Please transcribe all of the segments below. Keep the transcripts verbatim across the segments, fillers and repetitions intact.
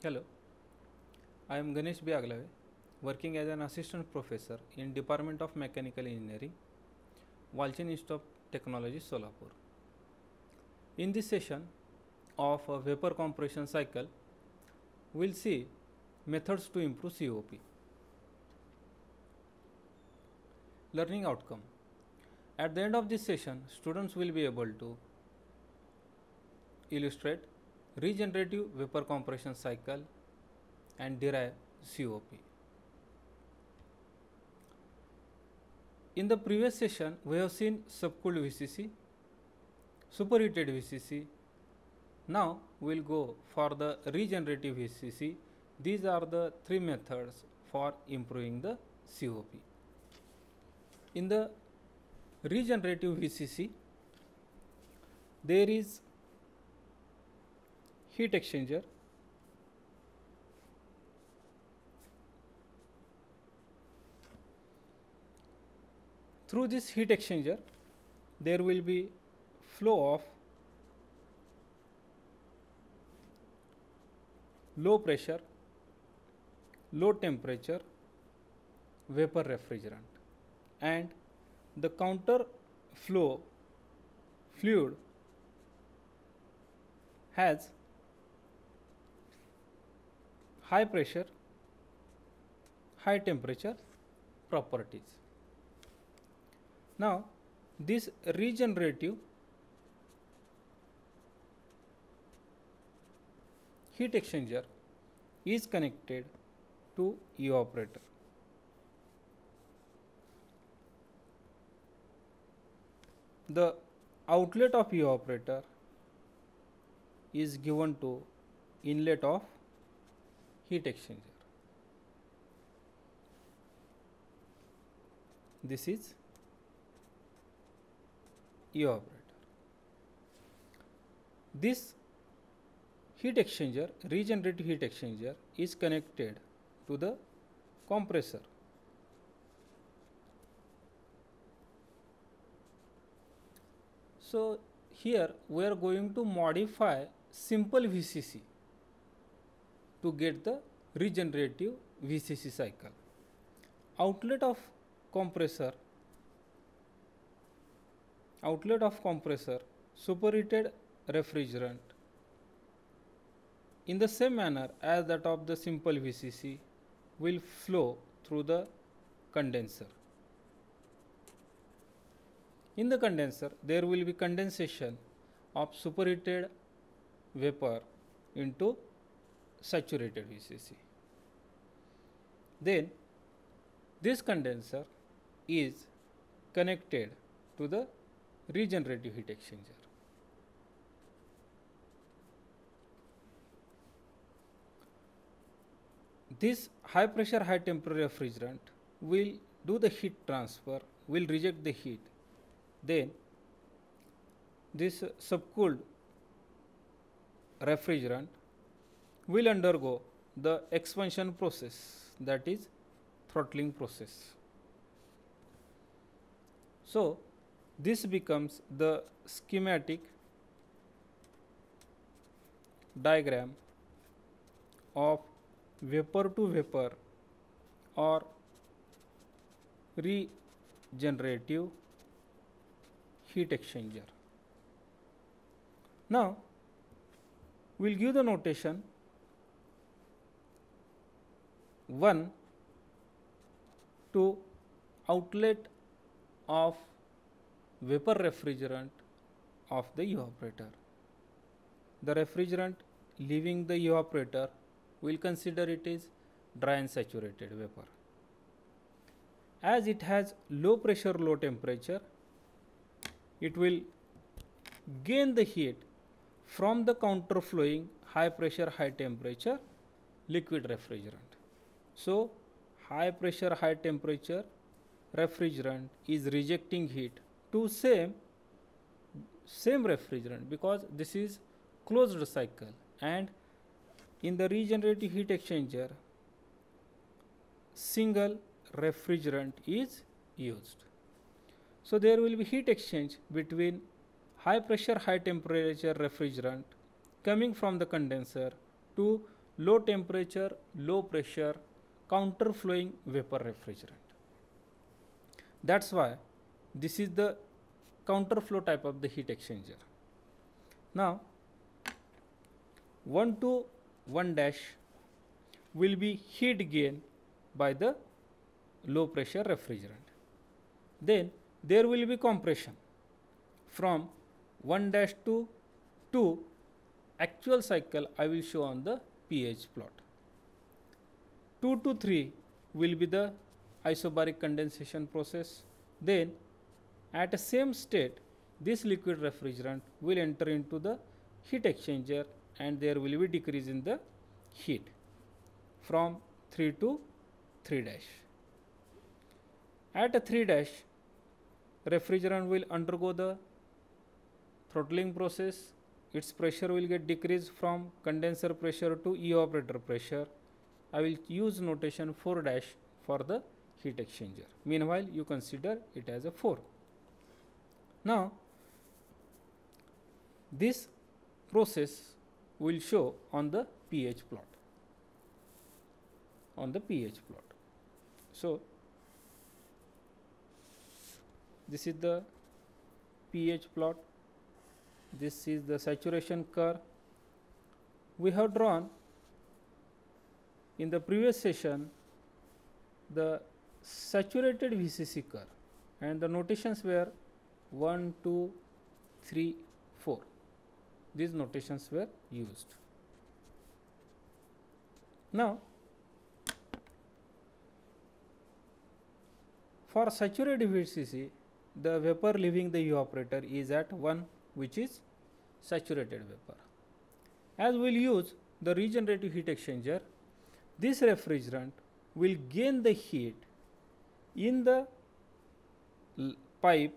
Hello, I am Ganesh B, Agalave, working as an assistant professor in Department of Mechanical Engineering, Walchand Institute of Technology, Solapur. In this session of a vapor compression cycle, we will see methods to improve C O P. Learning outcome. At the end of this session, students will be able to illustrate regenerative vapor compression cycle and derive C O P. In the previous session, we have seen subcooled V C C, superheated V C C. Now we will go for the regenerative V C C. These are the three methods for improving the C O P. In the regenerative V C C, there is heat exchanger, through this heat exchanger there will be flow of low pressure, low temperature vapor refrigerant, and the counter flow fluid has high pressure, high temperature properties. Now, this regenerative heat exchanger is connected to evaporator. The outlet of evaporator is given to inlet of heat exchanger. This is evaporator. This heat exchanger, regenerative heat exchanger, is connected to the compressor. So here we are going to modify simple V C C to get the regenerative V C C cycle. Outlet of compressor, outlet of compressor, superheated refrigerant in the same manner as that of the simple V C C will flow through the condenser. In the condenser, there will be condensation of superheated vapor into saturated V C C. Then this condenser is connected to the regenerative heat exchanger. This high pressure, high temperature refrigerant will do the heat transfer, will reject the heat. Then this subcooled refrigerant will undergo the expansion process, that is throttling process. So this becomes the schematic diagram of vapor to vapor or regenerative heat exchanger. Now we will give the notation one to outlet of vapor refrigerant of the evaporator. The refrigerant leaving the evaporator, we will consider it is dry and saturated vapor. As it has low pressure, low temperature, it will gain the heat from the counter flowing high pressure, high temperature liquid refrigerant. So high pressure, high temperature refrigerant is rejecting heat to same same refrigerant, because this is closed cycle, and in the regenerative heat exchanger single refrigerant is used. So there will be heat exchange between high pressure, high temperature refrigerant coming from the condenser to low temperature, low pressure, counter flowing vapor refrigerant. That's why this is the counter flow type of the heat exchanger. Now one to one dash will be heat gain by the low pressure refrigerant. Then there will be compression from one dash to two. Actual cycle I will show on the pH plot. two to three will be the isobaric condensation process. Then at the same state this liquid refrigerant will enter into the heat exchanger and there will be decrease in the heat from three to three dash. At a three dash refrigerant will undergo the throttling process. Its pressure will get decreased from condenser pressure to evaporator pressure. I will use notation four dash for the heat exchanger. Meanwhile, you consider it as a four. Now, this process will show on the pH plot. On the pH plot. So, this is the pH plot. This is the saturation curve. We have drawn in the previous session the saturated V C C curve and the notations were one, two, three, four. These notations were used. Now, for saturated V C C, the vapor leaving the evaporator is at one, which is saturated vapor. As we will use the regenerative heat exchanger, this refrigerant will gain the heat in the pipe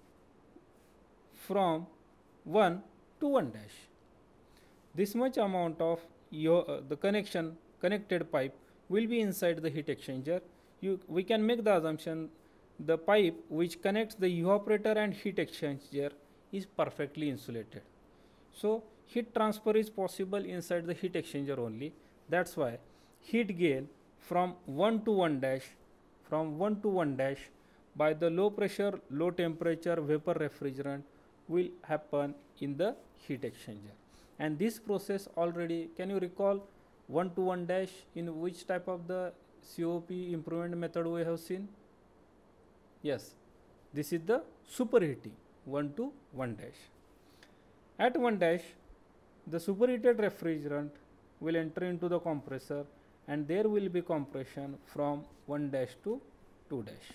from one to one dash. This much amount of your, uh, the connection connected pipe will be inside the heat exchanger. You, we can make the assumption the pipe which connects the evaporator and heat exchanger is perfectly insulated. So, heat transfer is possible inside the heat exchanger only. That's why heat gain from one to one dash from one to one dash by the low pressure, low temperature vapor refrigerant will happen in the heat exchanger. And this process already, can you recall one to one dash in which type of the C O P improvement method we have seen? Yes, this is the superheating one to one dash. At one dash, the superheated refrigerant will enter into the compressor and there will be compression from one dash to two dash.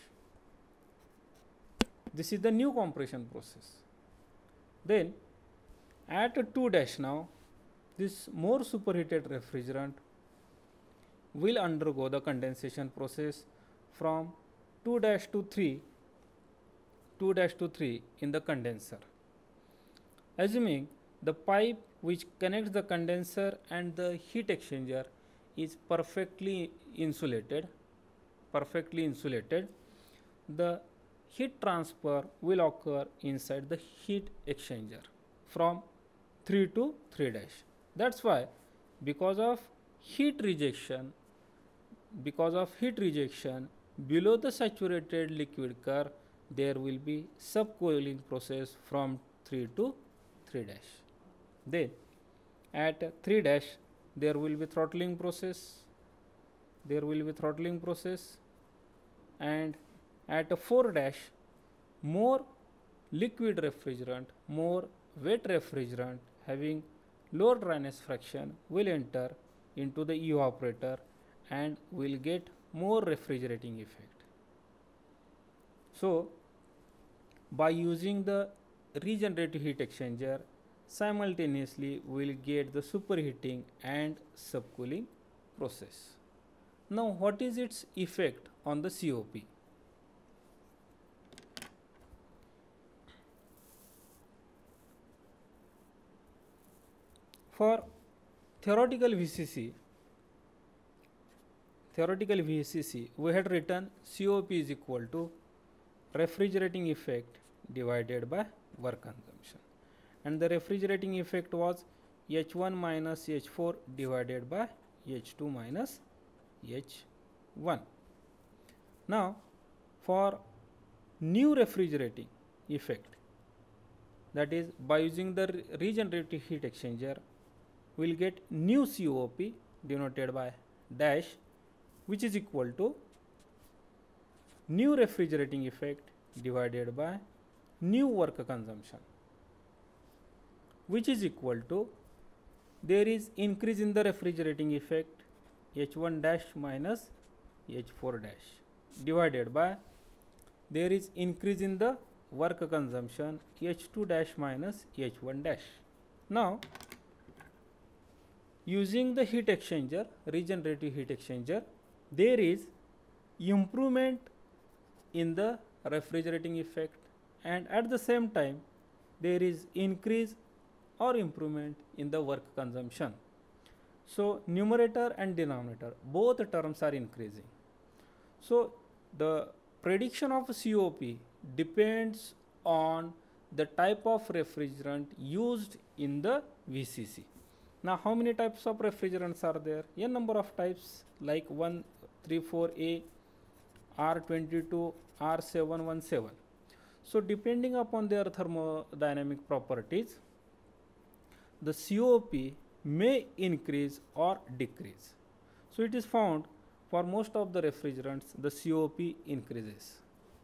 This is the new compression process. Then at two dash now, this more superheated refrigerant will undergo the condensation process from two dash to three, two dash to three in the condenser. Assuming the pipe which connects the condenser and the heat exchanger is perfectly insulated, perfectly insulated, the heat transfer will occur inside the heat exchanger from three to three dash. That's why because of heat rejection, because of heat rejection below the saturated liquid curve, there will be subcooling process from three to three dash. Then at three dash there will be throttling process, there will be throttling process, and at four dash more liquid refrigerant, more wet refrigerant having lower dryness fraction will enter into the evaporator and will get more refrigerating effect. So, by using the regenerative heat exchanger, simultaneously we will get the superheating and subcooling process. Now, what is its effect on the C O P? For theoretical V C C, theoretical V C C, we had written C O P is equal to refrigerating effect divided by work consumption, and the refrigerating effect was H one minus H four divided by H two minus H one. Now for new refrigerating effect, that is by using the re regenerative heat exchanger, we will get new C O P denoted by dash, which is equal to new refrigerating effect divided by new work consumption, which is equal to, there is increase in the refrigerating effect H one dash minus H four dash divided by, there is increase in the work consumption H two dash minus H one dash. Now using the heat exchanger, regenerative heat exchanger, there is improvement in the refrigerating effect, and at the same time there is increase or improvement in the work consumption. So numerator and denominator, both terms are increasing. So the prediction of C O P depends on the type of refrigerant used in the V C C. Now how many types of refrigerants are there? A number of types, like one thirty-four A, R twenty-two, R seven one seven. So depending upon their thermodynamic properties, the C O P may increase or decrease. So it is found for most of the refrigerants the C O P increases.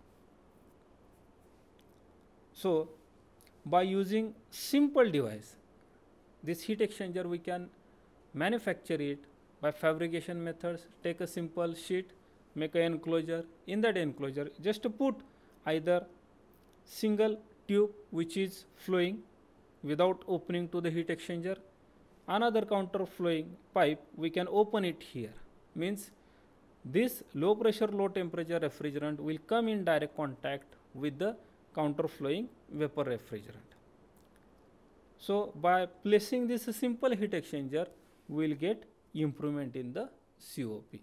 So by using simple device, this heat exchanger we can manufacture it by fabrication methods. Take a simple sheet, make an enclosure. In that enclosure, just to put either single tube which is flowing without opening to the heat exchanger, another counter flowing pipe, we can open it here. Means this low pressure low temperature refrigerant will come in direct contact with the counter flowing vapor refrigerant. So by placing this simple heat exchanger, we will get improvement in the C O P.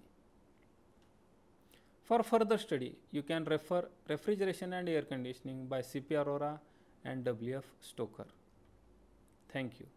For further study, you can refer Refrigeration and Air Conditioning by C P Arora and W F Stoker. Thank you.